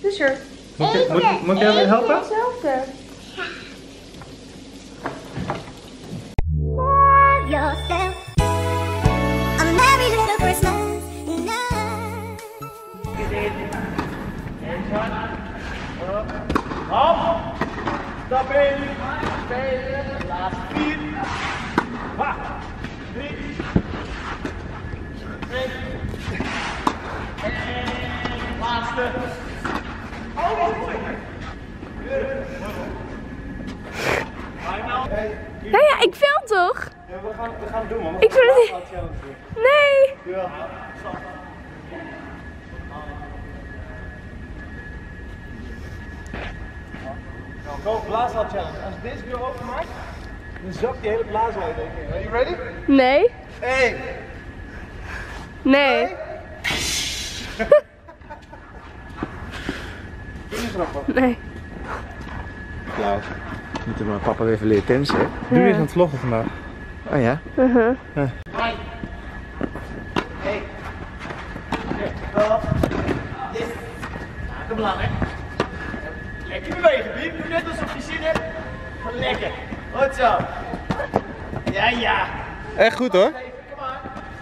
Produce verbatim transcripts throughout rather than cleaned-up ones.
Dus er. Moet ik, moet, moet ik jou weer helpen? Hetzelfde. Yourself. A merry little Christmas night. Op. Stap in. Spelen. Laatste vier. Ha. Drie. Twee. En laatste. Oh, dat is mooi. Ja, ja, ik film toch? Ja, we gaan, we gaan het doen, man. Ik wil het niet. Nee. Ja. Nou, go blaashal challenge. Als ik deze keer overmaak, dan zakt die hele blaashal in één keer. Are you ready? Nee. één. Nee. Doe niet grappig. Nee. Klaus. Moeten mijn papa weer even leren tennissen, hè? Doe je eens aan het vloggen vandaag? Oh ja? Uh-huh. Ja. Hey. Stop. Dit. Ja, kom belangrijk. Lekker bewegen, Biep. Doe net alsof je zin hebt. Gewoon lekker. Goed zo. Ja, ja. Echt goed hoor. Even, kom maar.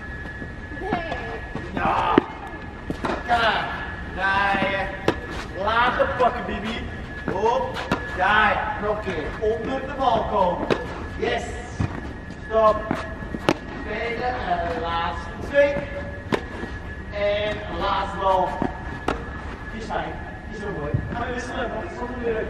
Ja. Daar. Draaien. Lager pakken, Bibi. Op. Daar. Nog een keer. Onder de bal komen. Yes. Stop. Tweede en laatste twee. En laatste bal. Die is fijn. Die is zo mooi. Gaan we wisselen, want het is allemaal weer leuk.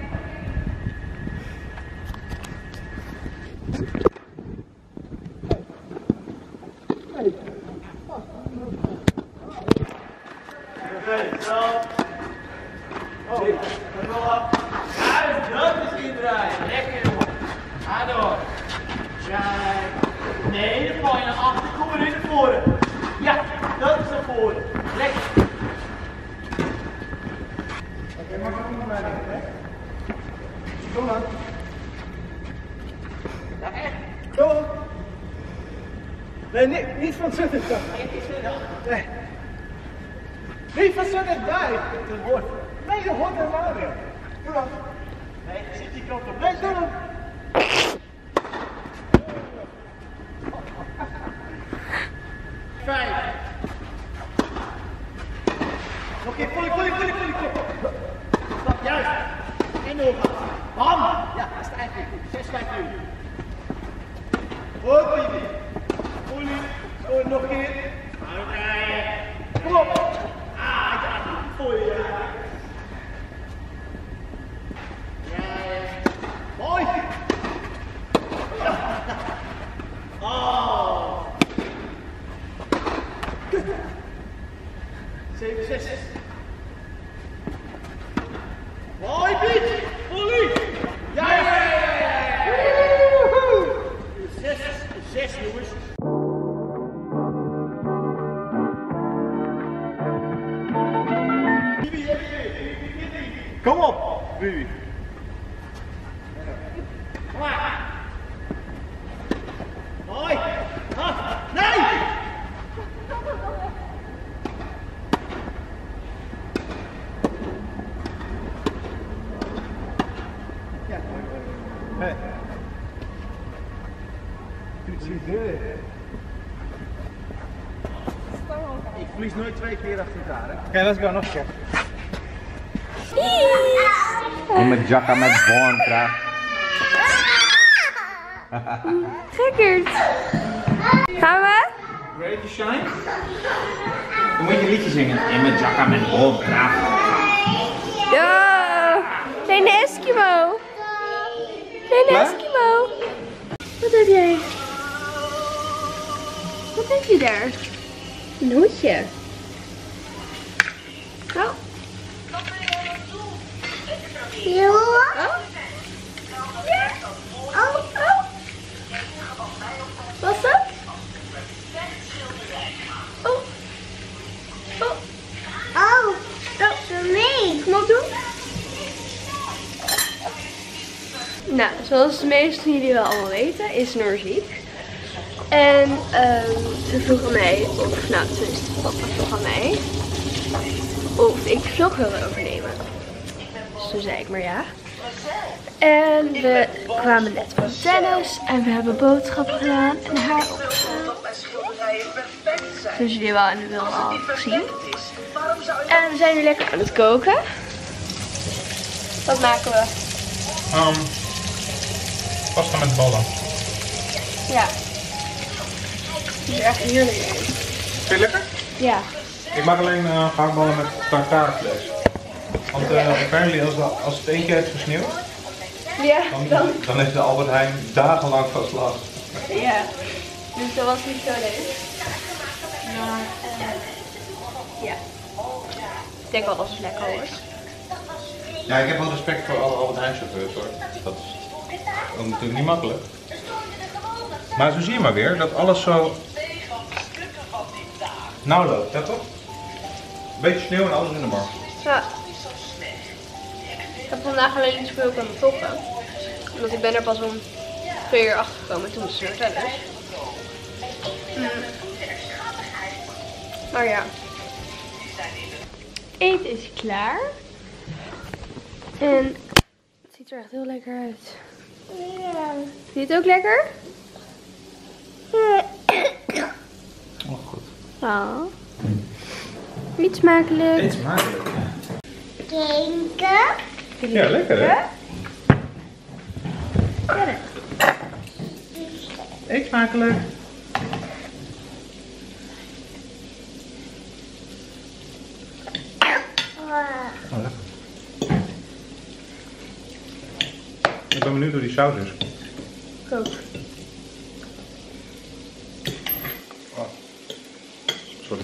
Oké, zo. Oh, dat wel af. Juist, dat is indraaien. Lekker jongen. Ga door. Kijk. Nee, dan val je naar achter. Kom maar in naar voren. Ja, dat is naar voren. Lekker. Oké, maar kom maar naar hè? Kom dan. Ja, echt. Kom op. Nee, niet, niet van zitten. Nee. Niet van zitten, daar. Dat hoort. Nee, dat hoort helemaal niet. Doe dan. Nee, zit die kant op. Nee, doe dan. Vijf. Nog een keer, volley, volley, volley, volley. Stap, juist. En doorgaan. Bam! Ja, dat is het eigenlijk goed. Zes, vijf, nu. Goed, Bibi. Volley. Goed, nog een keer. Uitrijden. Kom op. Ah, ja, goed voor je. Ja, mooi. Ja. Oh. zeven, zes. Mooi, Piet! Volley! Ja, ja, ja, ja! Zes, zes, jongens. Kom op, Bibi. Kom maar. Mooi. Ah, nee! Hey. What you doing? Ik verlies nooit twee keer achter elkaar, hè? Oké, okay, let's go, nog een keer. En met jacka met born, kraag. Gekkerd. Gaan we? Ready to shine? Dan moet je een liedje zingen. In met jacka met born, kraag. Ja. Nee, de Eskimo. Nee, de Klaar? Eskimo. Wat heb jij? Wat heb je daar? Een hoedje. Oh. Ja. Oh. Ja. Oh, oh. Wat is dat? Oh. Oh. Oh, dat is voor mij. Kom op, doen. Nou, zoals de meesten van jullie wel allemaal weten, is Noor ziek. En um, ze vroeg aan mij, of nou tenminste papa vroeg aan mij, of ik de vlog wilde overnemen. Dus toen zei ik maar ja. En we kwamen net van tennis en we hebben boodschappen gedaan en haar opgehaald. Dus jullie wel en wel al gezien. En we zijn nu lekker aan het koken. Wat maken we? Um, pasta met ballen. Ja. Die is echt heerlijk. Vind je lekker? Ja. Ik maak alleen uh, gehaktballen met tartaarvlees. Want uh, apparently als, als het één keer heeft gesneeuwd, Ja, dan, dan. dan heeft de Albert Heijn dagenlang vast last. Ja. Dus dat was niet zo leuk. Maar uh, ja. Ik denk wel dat het lekker wordt. Ja, ik heb wel respect voor alle Albert Heijn chauffeurs hoor. Dat is, dat is natuurlijk niet makkelijk. Maar zo zie je maar weer dat alles zo nauw loopt, ja toch? Een beetje sneeuw en alles in de mar. Ja. Ik heb vandaag alleen niet zoveel kunnen vloggen. Omdat ik ben er pas om twee uur achter gekomen toen was het er tennis. Mm. Maar ja. Het eten is klaar. En het ziet er echt heel lekker uit. Ja. Vind je het ook lekker? Oh goed. Oh. Niet smakelijk. Eet smakelijk. Drinken. Ja, lekker hè? Verder. Eet smakelijk. Oh, lekker. Ik ben benieuwd hoe die saus is. Ik ook. Oh. Sorry.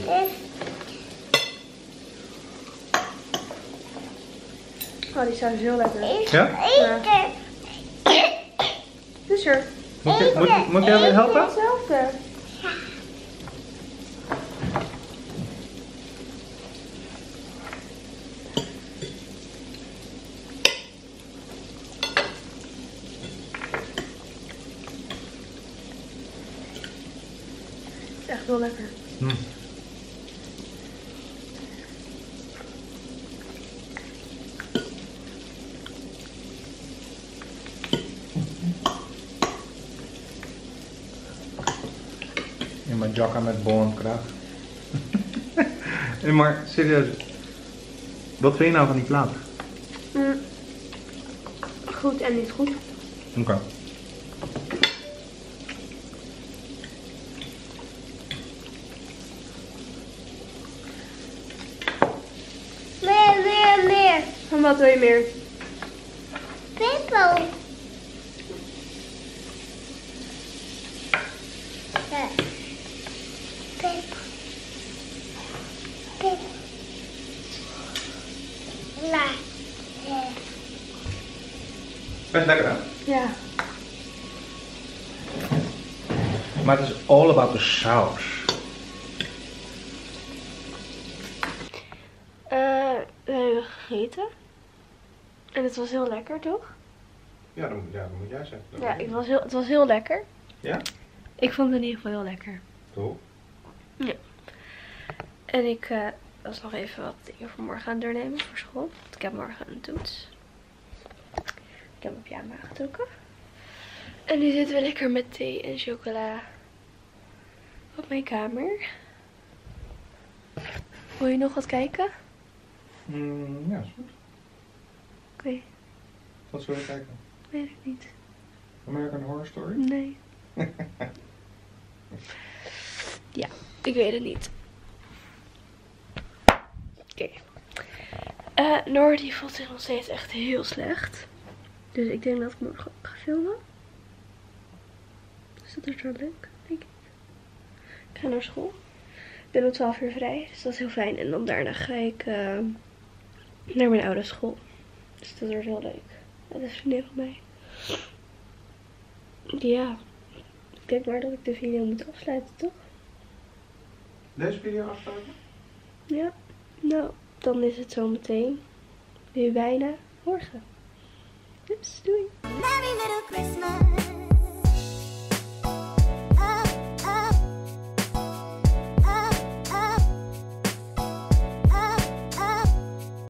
Oh, die saus is heel lekker. Ja? Eten. Dus er. Moet, je, moet, moet jij weer helpen? Hetzelfde. Het is echt wel lekker. Hm. In mijn jacka met boomkraag. Nee, maar serieus. Wat vind je nou van die plaat? Mm. Goed en niet goed. Oké. Okay. Meer, meer, meer. En wat wil je meer? Pimpel. Ja. Pimpel. Pimpel. La. Ja. Best lekker hè? Ja. Maar het is all about the saus. Uh, we hebben gegeten. En het was heel lekker, toch? Ja, dan, ja, dan moet jij zeggen. Dan Ja, het was, heel, het was heel lekker. Ja? Ik vond het in ieder geval heel lekker. Cool. Ja. En ik uh, was nog even wat dingen voor morgen aan het doornemen voor school. Want ik heb morgen een toets. Ik heb mijn pyjama aangetrokken. En nu zitten we lekker met thee en chocola op mijn kamer. Wil je nog wat kijken? Mm, ja, is goed. Oké, okay. Wat zullen we kijken? weet ik niet. American Horror Story? Nee. Ja, ik weet het niet. Oké. Okay. Uh, Noor die voelt zich nog steeds echt heel slecht. Dus ik denk dat ik morgen ook ga filmen. Dus dat is wel leuk, denk ik. Ik ga naar school. Ik ben om twaalf uur vrij, dus dat is heel fijn. En dan daarna ga ik uh, naar mijn oude school. Dus dat wordt heel leuk. Dat is vriendin van mij. Ja. Ik denk maar dat ik de video moet afsluiten, toch? Deze video afsluiten? Ja. Nou, dan is het zo meteen. Nu bijna morgen. Ups, doei. Merry little Christmas.